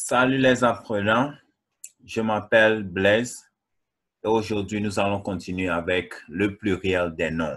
Salut les apprenants, je m'appelle Blaise et aujourd'hui nous allons continuer avec le pluriel des noms.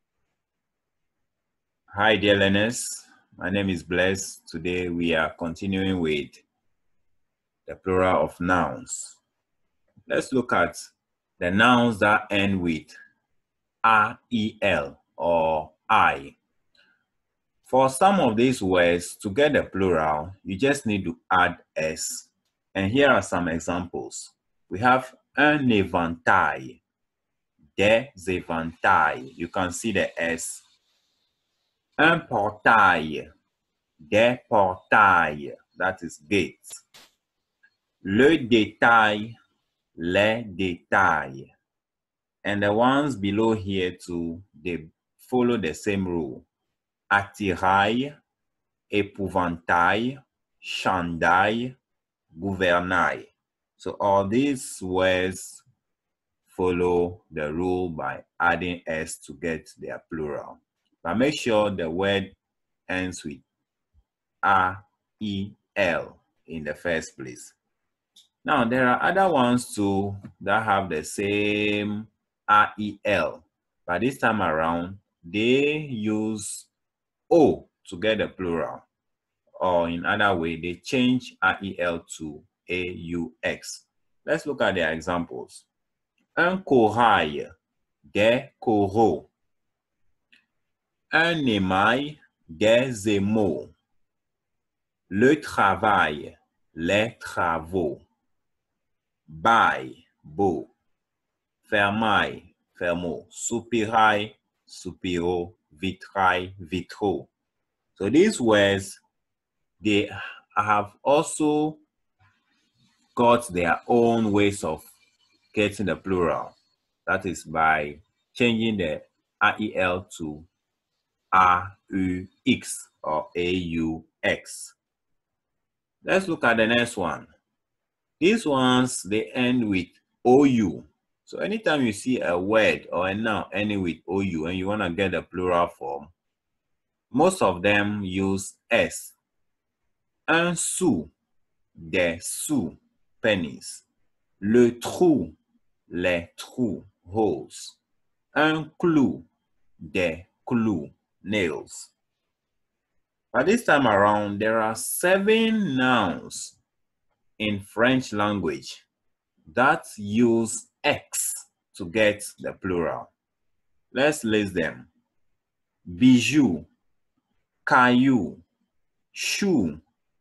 Hi dear learners, my name is Blaise. Today we are continuing with the plural of nouns. Let's look at the nouns that end with A-E-L or I. For some of these words, to get the plural, you just need to add S. And here are some examples. We have un éventail, des éventails. You can see the S. Un portail, des portails. That is gates. Le détail, les détails. And the ones below here too, they follow the same rule. Attirail, épouvantail, chandail, gouvernail. So all these words follow the rule by adding S to get their plural. But make sure the word ends with A-E-L in the first place. Now, there are other ones too that have the same A-E-L, but this time around, they use O to get the plural. Or in other way, they change A-E-L to A-U-X. Let's look at their examples. Un corail, des coraux. Un émail, des émaux. Le travail, les travaux. Bail, beau. Fermail, fermeau. Soupirail, soupiraux. Vitrail, vitraux. So these words, they have also got their own ways of getting the plural. That is by changing the A-E-L to A-U-X or A-U-X. Let's look at the next one. These ones, they end with O-U. So anytime you see a word or a noun ending with O-U and you want to get the plural form, most of them use S. Un sou, des sous, pennies. Le trou, les trous, holes. Un clou, des clous, nails. But this time around, there are 7 nouns in French language that use X to get the plural. Let's list them. Bijou, caillou, chou,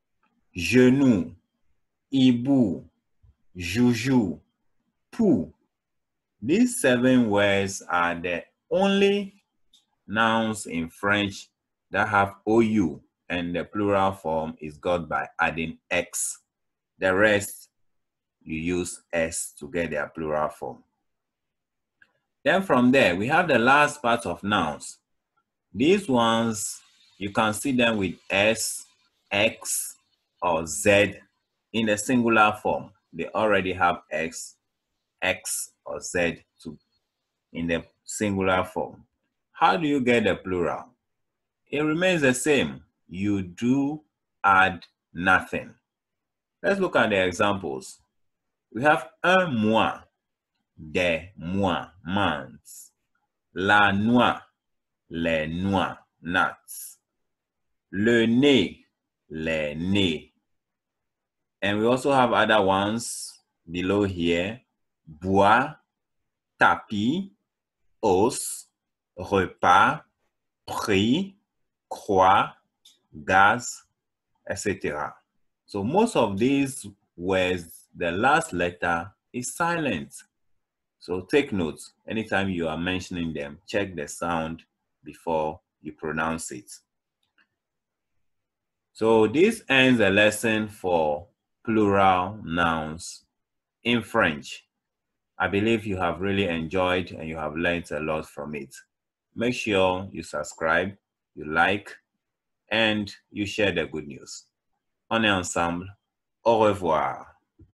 genou, hibou, joujou, pou. These 7 words are the only nouns in French that have OU and the plural form is got by adding X. The rest, you use S to get their plural form. Then from there, we have the last part of nouns. These ones, you can see them with S, X, or Z in the singular form. They already have X, or Z in the singular form. How do you get the plural? It remains the same. You do add nothing. Let's look at the examples. We have un mois, des mois, months. La noix, les noix, nuts. Le nez, les nez. And we also have other ones below here. Bois, tapis, os, repas, prix, croix, gaz, etc. So most of these words, the last letter is silent. So take notes. Anytime you are mentioning them, check the sound before you pronounce it. So this ends the lesson for plural nouns in French. I believe you have really enjoyed and you have learned a lot from it. Make sure you subscribe, you like, and you share the good news. On est ensemble. Au revoir.